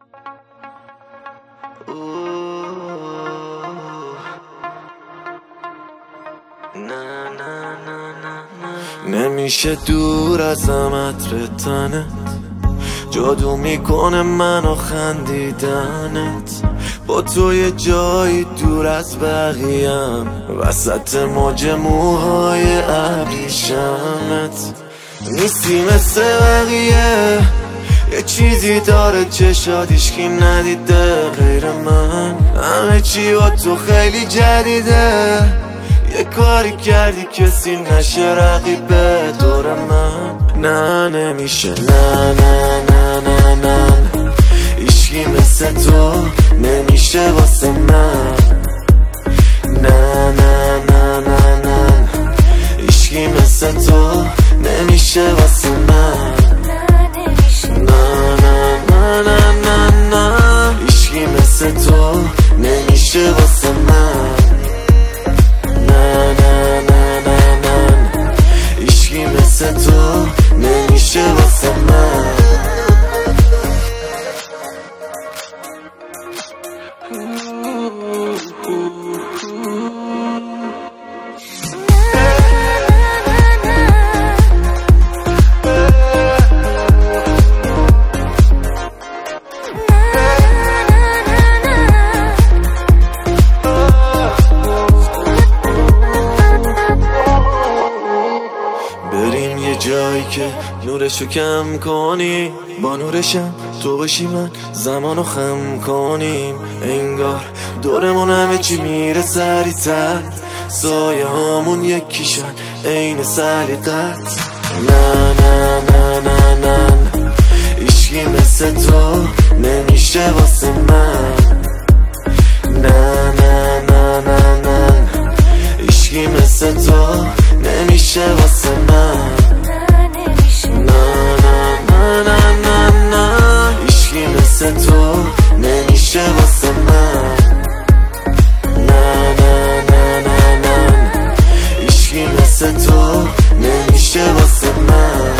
نمیشه دور ازم عطر تنت، جادو میکنه منو خندیدنت. با تو یه جایی دور از بقیم، وسط موج موهای ابریشمت. نیستی مثل بقیه، یه چیزی داره چشات هیچکی ندیده غیر من. همه چی با تو خیلی جدیده، یه کاری کردی کسی نشه رقیبه دور من. نه نمیشه، نه نه نه نه نه، هیچکی مثل تو نمیشه واسه من. نه نه نه نه نه، هیچکی مثل تو نمیشه واسه من. نه نه نه نه نه نه، هیچکی مثل تو نمیشه واسه من. مثل تو نمیشه واسه من. بریم یه جایی که نورشو کم کنیم، با نورشم تو باشی من زمانو خم کنیم. انگار دورمون همه چی میره سریع‌تر، سایه هامون یکیشن عین سلیقت. نه نه نه نه نه، هیچکی مثل تو نمیشه واسه من. نه نه نه نه نه، هیچکی مثل تو نمیشه واسه من. نه نه نه نه نه نه، هیچکی مثل تو نمیشه واسه من. نه نه نه نه نه، هیچکی مثل تو نمیشه واسه من.